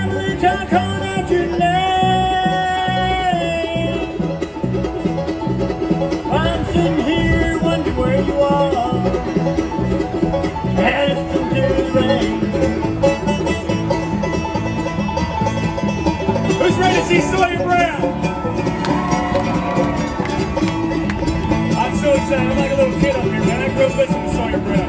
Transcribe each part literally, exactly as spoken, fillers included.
family time calling out your name. I'm sitting here wondering where you are, listening to the rain. Who's ready to see Sawyer Brown? I'm so excited. I'm like a little kid up here, man. I grew up listening to Sawyer Brown.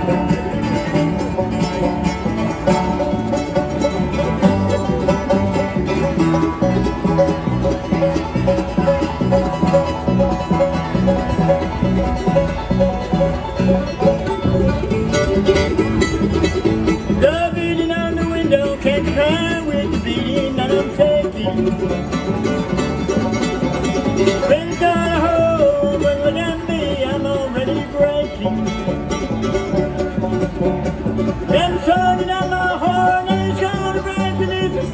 The beating on the window can't compare with the beating that I'm taking. Been got a hole, but look at me, I'm already breaking. Them turning out my horn and it's gonna break beneath the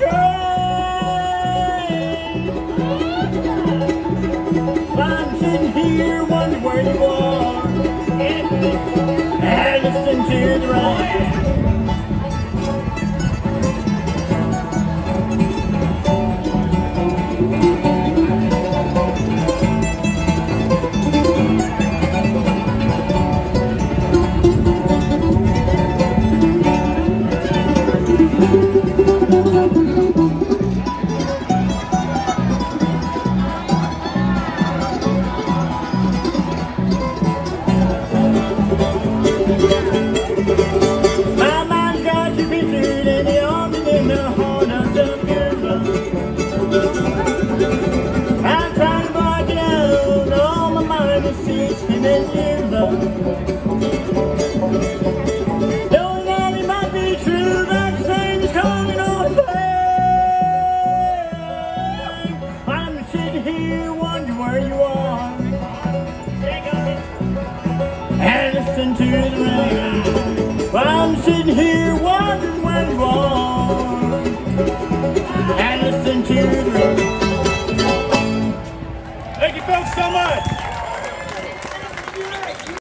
strain. I'm sitting here wondering where you are, and listening to the rain. I'm trying to block it out, all my mind is seeking in your love. Knowing that it might be true, that the same is coming on back. I'm sitting here wondering where you are, and listen to the rain. I'm sitting here wondering where you are, and listen to the rain. Thank you folks so much.